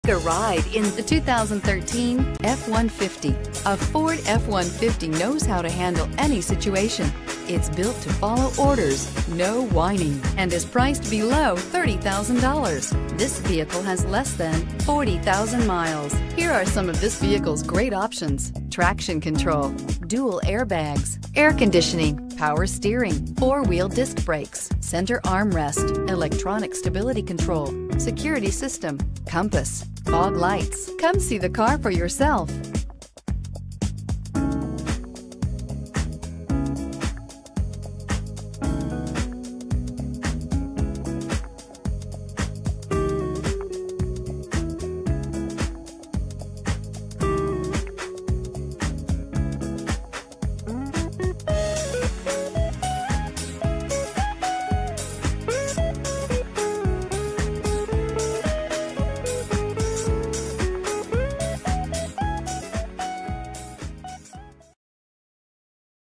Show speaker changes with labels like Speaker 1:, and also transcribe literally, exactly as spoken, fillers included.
Speaker 1: Take a ride in the two thousand thirteen F one fifty. A Ford F one fifty knows how to handle any situation. It's built to follow orders, no whining, and is priced below thirty thousand dollars. This vehicle has less than forty thousand miles. Here are some of this vehicle's great options: traction control, dual airbags, air conditioning, power steering, four-wheel disc brakes, center armrest, electronic stability control, security system, compass, fog lights. Come see the car for yourself.